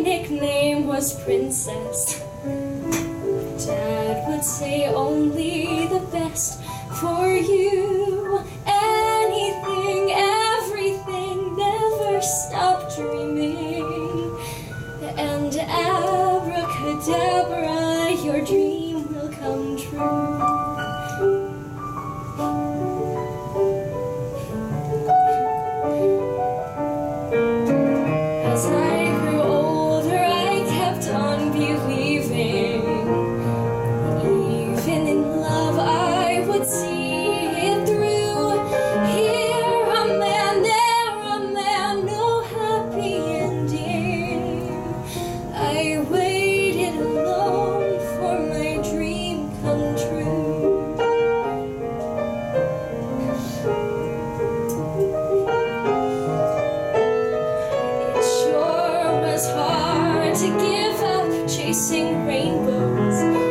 nickname was Princess. Dad would say only the best for you. Anything, everything, never stop dreaming. And abracadabra, your dream will come true. As I grew older, I kept on believing. Even in love, I would see it through. Here a man, there a man, no happy ending. I waited alone for my dream come true. It sure was hard to give up chasing rainbows.